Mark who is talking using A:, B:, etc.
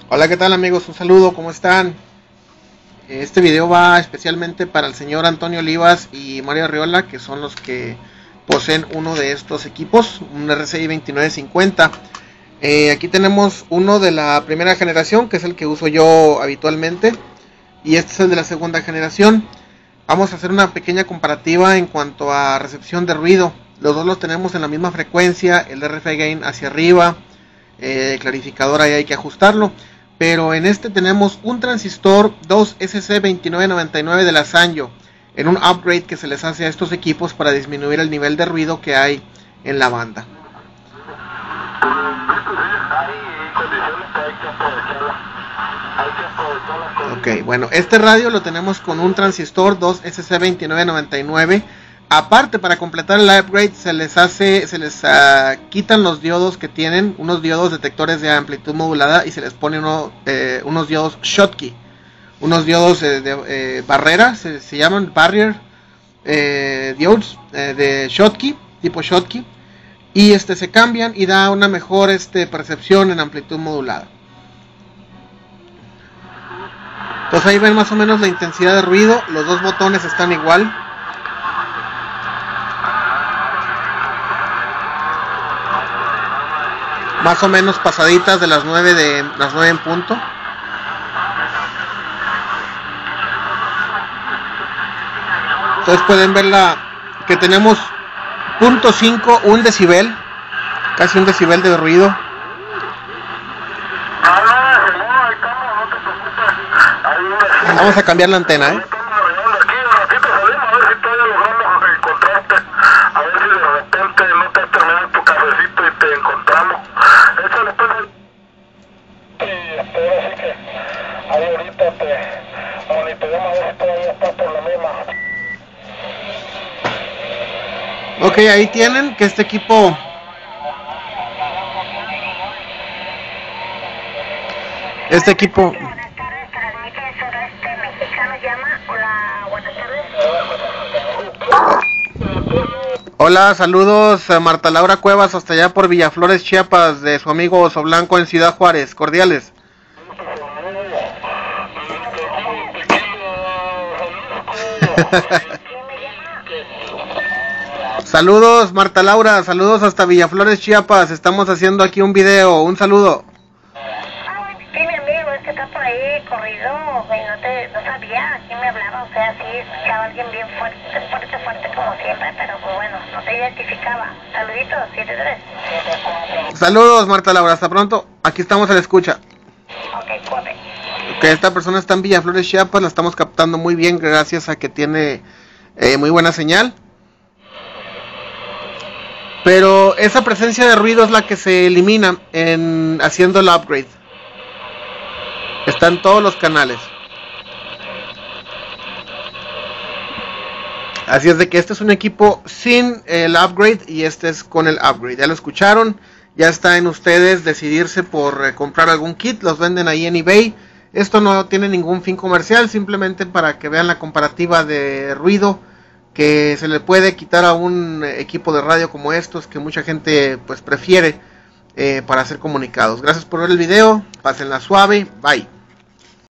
A: Hola, ¿qué tal amigos? Un saludo, ¿cómo están? Este video va especialmente para el señor Antonio Olivas y Mario Arriola, que son los que poseen uno de estos equipos, un RCI 2950. Aquí tenemos uno de la primera generación, que es el que uso yo habitualmente, y este es el de la segunda generación. Vamos a hacer una pequeña comparativa en cuanto a recepción de ruido. Los dos los tenemos en la misma frecuencia, el RF gain hacia arriba, clarificador ahí hay que ajustarlo. Pero en este tenemos un transistor 2SC2999 de la Sanyo, en un upgrade que se les hace a estos equipos para disminuir el nivel de ruido que hay en la banda. Ok, bueno, este radio lo tenemos con un transistor 2SC2999. Aparte, para completar el upgrade se les quitan los diodos que tienen, unos diodos detectores de amplitud modulada, y se les pone unos diodos Schottky, unos diodos de barrera, se llaman barrier diodes de Schottky, tipo Schottky, y se cambian y da una mejor percepción en amplitud modulada. Entonces ahí ven más o menos la intensidad de ruido, los dos botones están igual. Más o menos pasaditas de las 9 en punto. Entonces pueden ver que tenemos 0.5, 1 decibel, casi 1 decibel de ruido. Vamos a cambiar la antena, Ok, ahí tienen que este equipo Hola, saludos a Marta Laura Cuevas hasta allá por Villaflores, Chiapas, de su amigo Oso Blanco en Ciudad Juárez, cordiales. Saludos Marta Laura, saludos hasta Villaflores, Chiapas, estamos haciendo aquí un video, un saludo.
B: Sí, mi amigo, es que está por ahí corrido, y no sabía quién me hablaba, o sea, sí, escuchaba alguien bien fuerte como siempre, pero pues bueno, no se identificaba. Saluditos, 73.
A: Saludos Marta Laura, hasta pronto, aquí estamos a la escucha.
B: Ok, corre.
A: Que esta persona está en Villaflores, Chiapas, la estamos captando muy bien gracias a que tiene muy buena señal. Pero esa presencia de ruido es la que se elimina haciendo el upgrade. Está en todos los canales. Así es de que este es un equipo sin el upgrade y este es con el upgrade. Ya lo escucharon, ya está en ustedes decidirse por comprar algún kit, los venden ahí en eBay. Esto no tiene ningún fin comercial, simplemente para que vean la comparativa de ruido que se le puede quitar a un equipo de radio como estos, que mucha gente pues prefiere para hacer comunicados. Gracias por ver el video, pásenla suave, bye.